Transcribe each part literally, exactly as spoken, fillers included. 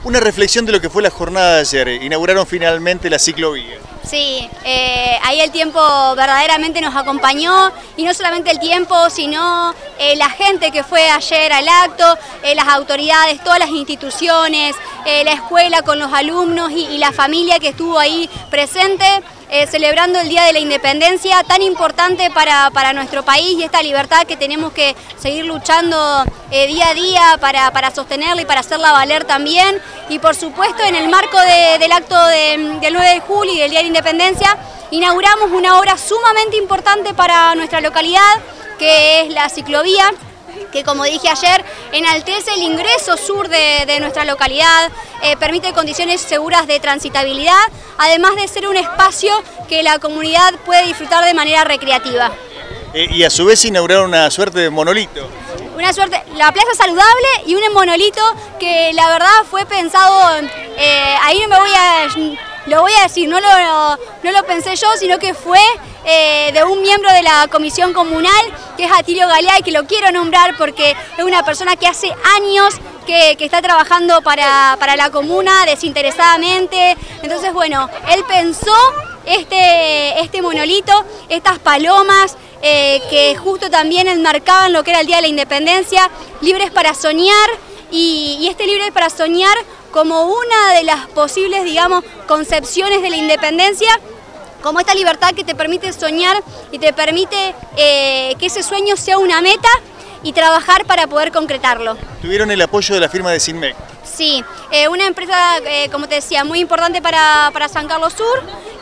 Una reflexión de lo que fue la jornada de ayer. Inauguraron finalmente la ciclovía. Sí, eh, ahí el tiempo verdaderamente nos acompañó, y no solamente el tiempo, sino eh, la gente que fue ayer al acto, eh, las autoridades, todas las instituciones, eh, la escuela con los alumnos y, y la familia que estuvo ahí presente, eh, celebrando el Día de la Independencia, tan importante para, para nuestro país, y esta libertad que tenemos que seguir luchando eh, día a día para, para sostenerla y para hacerla valer también. Y por supuesto, en el marco de, del acto de, del nueve de julio y del Día de la Independencia, inauguramos una obra sumamente importante para nuestra localidad, que es la ciclovía, que, como dije ayer, enaltece el ingreso sur de, de nuestra localidad, eh, permite condiciones seguras de transitabilidad, además de ser un espacio que la comunidad puede disfrutar de manera recreativa. Eh, y a su vez inauguraron una suerte de monolito. Una suerte, la plaza saludable y un monolito que la verdad fue pensado, eh, ahí no me voy a, lo voy a decir, no lo, no lo pensé yo, sino que fue eh, de un miembro de la comisión comunal, que es Atilio Galeay, que lo quiero nombrar porque es una persona que hace años que, que está trabajando para, para la comuna desinteresadamente. Entonces, bueno, él pensó este, este monolito, estas palomas, Eh, que justo también enmarcaban lo que era el Día de la Independencia, libres para soñar, y, y este Libres para Soñar como una de las posibles, digamos, concepciones de la independencia, como esta libertad que te permite soñar y te permite eh, que ese sueño sea una meta y trabajar para poder concretarlo. Tuvieron el apoyo de la firma de Sinmec. Sí, eh, una empresa, eh, como te decía, muy importante para, para San Carlos Sur,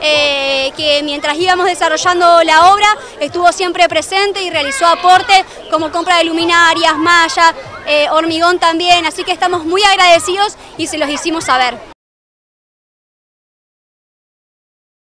eh, que mientras íbamos desarrollando la obra estuvo siempre presente y realizó aporte como compra de luminarias, malla, eh, hormigón también, así que estamos muy agradecidos y se los hicimos saber.